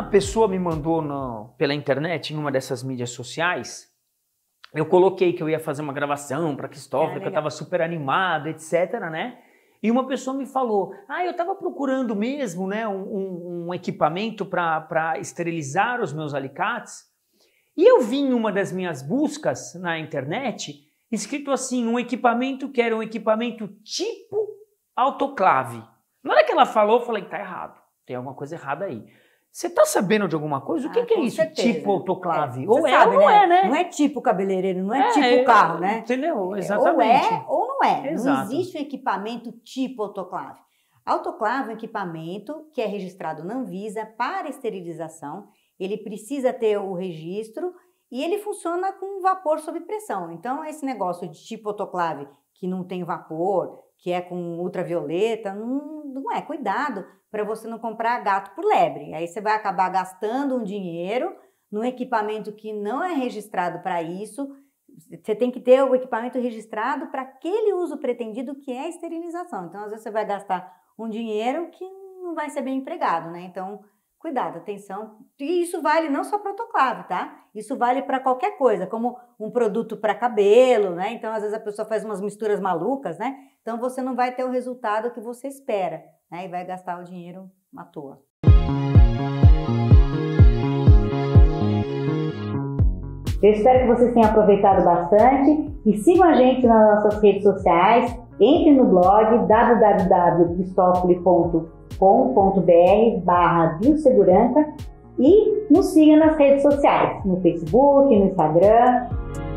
pessoa me mandou pela internet, em uma dessas mídias sociais, eu coloquei que eu ia fazer uma gravação para Cristóvão, que eu estava super animado, etc, né? E uma pessoa me falou, eu estava procurando mesmo, né, um equipamento para esterilizar os meus alicates, e eu vi em uma das minhas buscas na internet, escrito assim, um equipamento que era um equipamento tipo autoclave. Na hora que ela falou, eu falei, tá errado, tem alguma coisa errada aí. Você tá sabendo de alguma coisa? O que é isso, certeza. Tipo autoclave? Ou é sabe, ou não né? é, né? Não é tipo cabeleireiro, não é tipo carro, né? Entendeu? Exatamente. Ou é ou não é. Exato. Não existe um equipamento tipo autoclave. Autoclave é um equipamento que é registrado na Anvisa para esterilização. Ele precisa ter o registro e ele funciona com vapor sob pressão. Então, esse negócio de tipo autoclave que não tem vapor, que é com ultravioleta, não é. Cuidado para você não comprar gato por lebre. Aí você vai acabar gastando um dinheiro num equipamento que não é registrado para isso. Você tem que ter o equipamento registrado para aquele uso pretendido que é a esterilização. Então, às vezes você vai gastar um dinheiro que não vai ser bem empregado, né? Então, cuidado, atenção. E isso vale não só para autoclave, tá? Isso vale para qualquer coisa, como um produto para cabelo, né? Então, às vezes a pessoa faz umas misturas malucas, né? Então, você não vai ter o resultado que você espera, né? E vai gastar o dinheiro à toa. Eu espero que vocês tenham aproveitado bastante e sigam a gente nas nossas redes sociais. Entre no blog www.cristofoli.com.br/biosegurança e nos siga nas redes sociais, no Facebook, no Instagram.